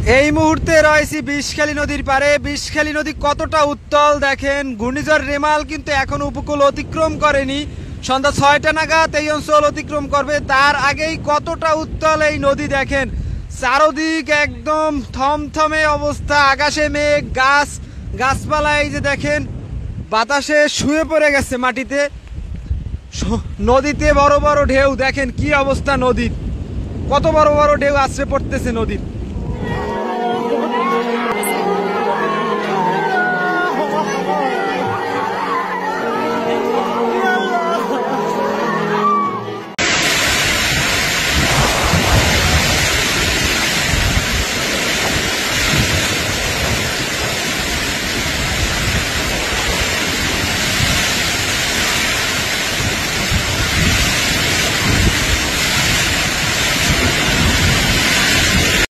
এই মুহূর্তে রয়েছি বিষখালী নদীর পারে। বিষখালী নদী কতটা উত্তাল দেখেন। ঘূর্ণিঝড় রেমাল কিন্তু এখনো উপকূল অতিক্রম করেনি। সন্ধ্যা 6টা নাগাদ এই অঞ্চল অতিক্রম করবে। তার আগেই কতটা উত্তাল এই নদী দেখেন। চারদিক একদম থমথমে অবস্থা। আকাশে মেঘ, গাছপালা এই যে দেখেন বাতাসে শুয়ে পড়ে গেছে মাটিতে। নদীতে বড় বড় ঢেউ দেখেন কি অবস্থা নদীর। কত বড় বড় ঢেউ আছড়ে পড়তেছে নদীর।